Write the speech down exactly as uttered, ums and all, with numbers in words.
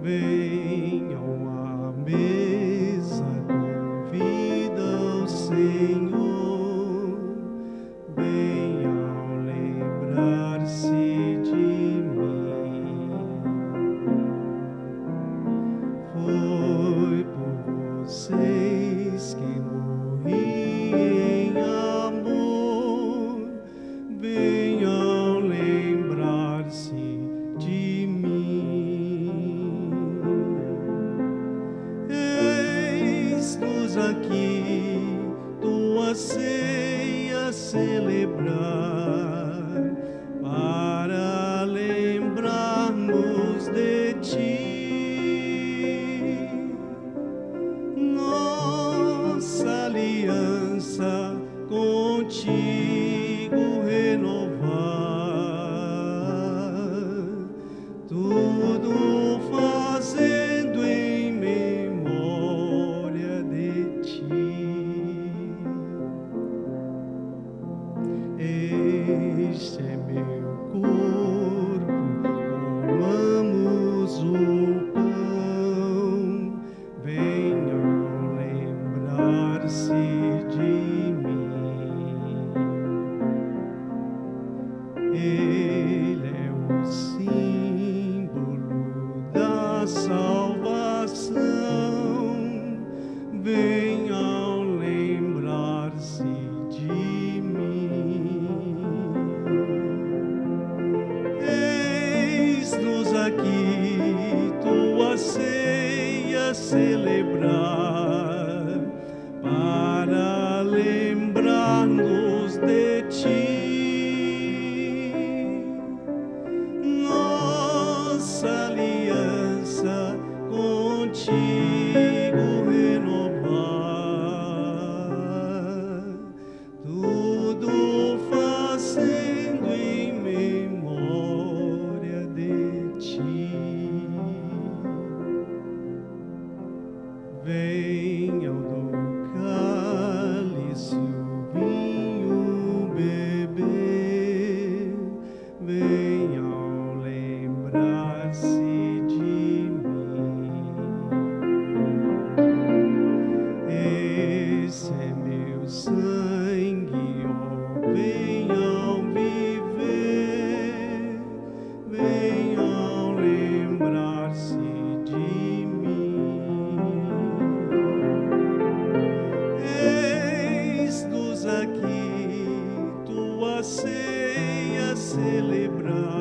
Venham à mesa, convida o Senhor, venham lembrar-se de mim. Foi por vocês que morri em amor, venham lembrar-se de mim. Eis-nos aqui, tua ceia celebrar, para lembrarmos de ti. Nossa aliança contigo renovar, tudo fazendo em memória de ti. Este é meu corpo, comamos o pão, venham lembrar-se de mim. Ele é o símbolo da salvação, venham lembrar-se de mim. Eis-nos aqui, tua ceia celebrar, para lembrar-nos de ti. Nossa aliança contigo renovar, tudo fazendo em memória de ti. Venham do cálice o vinho beber, venham lembrar-se de mim. Esse é meu sangue, ó, venham viver, venham lembrar-se de mim. Eis-nos aqui, tua ceia celebrar,